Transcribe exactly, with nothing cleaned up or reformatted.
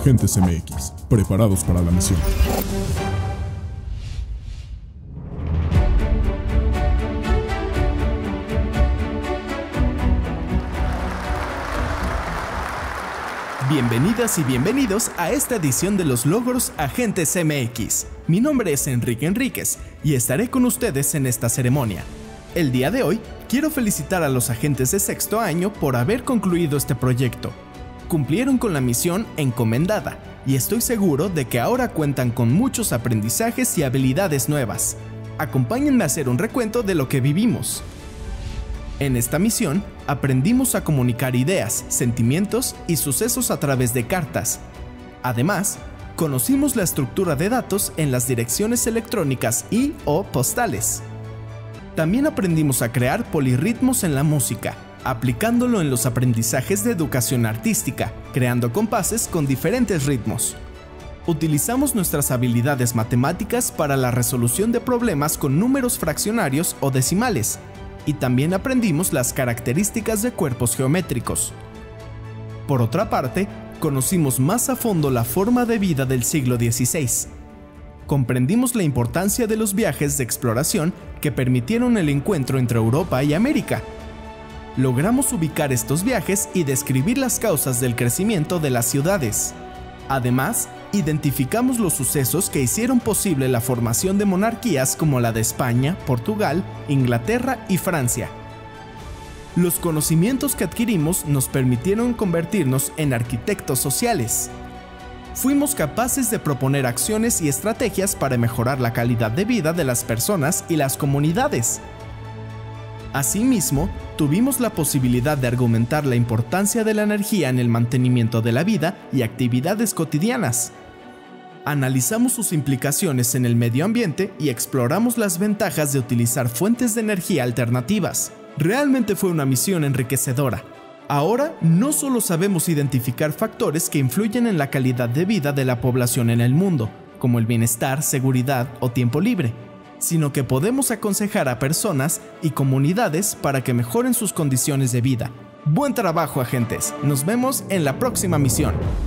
Agentes M X, preparados para la misión. Bienvenidas y bienvenidos a esta edición de los Logros Agentes M X. Mi nombre es Enrique Enríquez y estaré con ustedes en esta ceremonia. El día de hoy quiero felicitar a los agentes de sexto año por haber concluido este proyecto. Cumplieron con la misión encomendada y estoy seguro de que ahora cuentan con muchos aprendizajes y habilidades nuevas. Acompáñenme a hacer un recuento de lo que vivimos. En esta misión, aprendimos a comunicar ideas, sentimientos y sucesos a través de cartas. Además, conocimos la estructura de datos en las direcciones electrónicas y o postales. También aprendimos a crear polirritmos en la música, aplicándolo en los aprendizajes de educación artística, creando compases con diferentes ritmos. Utilizamos nuestras habilidades matemáticas para la resolución de problemas con números fraccionarios o decimales, y también aprendimos las características de cuerpos geométricos. Por otra parte, conocimos más a fondo la forma de vida del siglo dieciséis. Comprendimos la importancia de los viajes de exploración que permitieron el encuentro entre Europa y América. Logramos ubicar estos viajes y describir las causas del crecimiento de las ciudades. Además, identificamos los sucesos que hicieron posible la formación de monarquías como la de España, Portugal, Inglaterra y Francia. Los conocimientos que adquirimos nos permitieron convertirnos en arquitectos sociales. Fuimos capaces de proponer acciones y estrategias para mejorar la calidad de vida de las personas y las comunidades. Asimismo, tuvimos la posibilidad de argumentar la importancia de la energía en el mantenimiento de la vida y actividades cotidianas. Analizamos sus implicaciones en el medio ambiente y exploramos las ventajas de utilizar fuentes de energía alternativas. Realmente fue una misión enriquecedora. Ahora no solo sabemos identificar factores que influyen en la calidad de vida de la población en el mundo, como el bienestar, seguridad o tiempo libre, sino que podemos aconsejar a personas y comunidades para que mejoren sus condiciones de vida. Buen trabajo, agentes. Nos vemos en la próxima misión.